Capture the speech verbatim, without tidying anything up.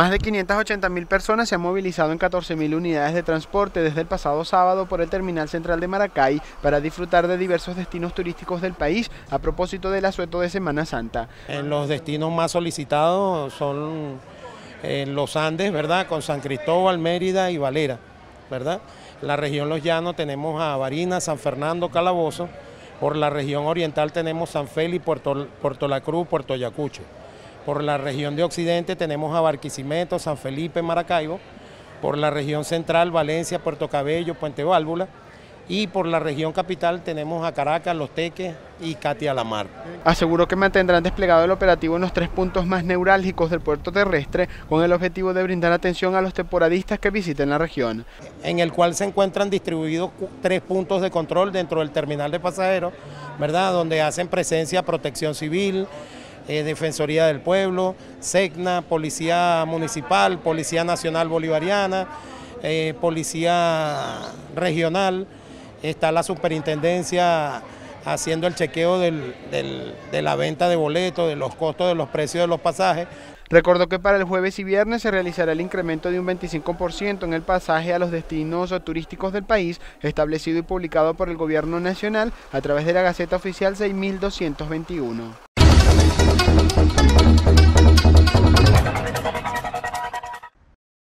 Más de quinientas ochenta mil personas se han movilizado en catorce mil unidades de transporte desde el pasado sábado por el terminal central de Maracay para disfrutar de diversos destinos turísticos del país a propósito del asueto de Semana Santa. En los destinos más solicitados son en los Andes, ¿verdad? Con San Cristóbal, Mérida y Valera, ¿verdad? En la región Los Llanos tenemos a Barinas, San Fernando, Calabozo. Por la región oriental tenemos San Félix, Puerto, Puerto La Cruz, Puerto Ayacucho. Por la región de Occidente tenemos a Barquisimeto, San Felipe, Maracaibo. Por la región central, Valencia, Puerto Cabello, Puente Válvula. Y por la región capital tenemos a Caracas, Los Teques y Catia la Mar. Aseguró que mantendrán desplegado el operativo en los tres puntos más neurálgicos del puerto terrestre con el objetivo de brindar atención a los temporadistas que visiten la región. En el cual se encuentran distribuidos tres puntos de control dentro del terminal de pasajeros, ¿verdad? Donde hacen presencia Protección Civil, eh, Defensoría del Pueblo, SECNA, Policía Municipal, Policía Nacional Bolivariana, eh, Policía Regional. Está la superintendencia haciendo el chequeo del, del, de la venta de boletos, de los costos de los precios de los pasajes. Recordó que para el jueves y viernes se realizará el incremento de un veinticinco por ciento en el pasaje a los destinos turísticos del país, establecido y publicado por el Gobierno Nacional a través de la Gaceta Oficial seis mil doscientos veintiuno.